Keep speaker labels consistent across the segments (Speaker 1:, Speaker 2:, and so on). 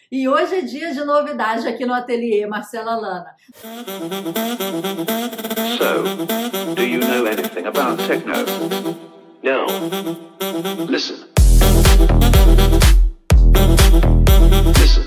Speaker 1: E hoje é dia de novidade aqui no ateliê Marcela Lana.
Speaker 2: So, do you know anything about techno? No. Listen. Listen.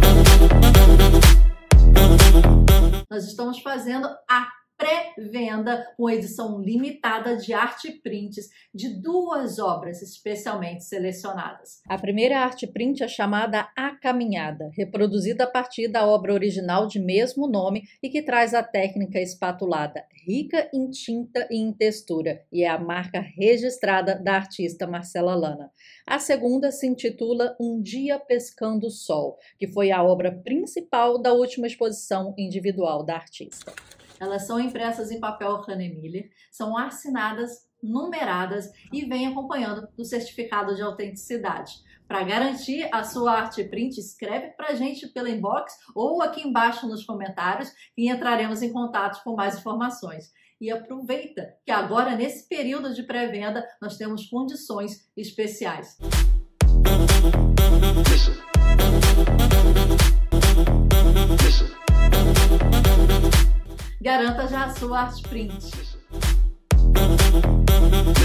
Speaker 1: Nós estamos fazendo a pré-venda com edição limitada de arte prints de 2 obras especialmente selecionadas. A primeira arte print é chamada A Caminhada, reproduzida a partir da obra original de mesmo nome e que traz a técnica espatulada, rica em tinta e em textura, e é a marca registrada da artista Marcela Lana. A segunda se intitula Um Dia Pescando Sol, que foi a obra principal da última exposição individual da artista. Elas são impressas em papel Hahnemüller, são assinadas, numeradas e vêm acompanhando do certificado de autenticidade. Para garantir a sua arte print, escreve para a gente pelo inbox ou aqui embaixo nos comentários e entraremos em contato com mais informações. E aproveita que agora, nesse período de pré-venda, nós temos condições especiais. Garanta já a sua arte print.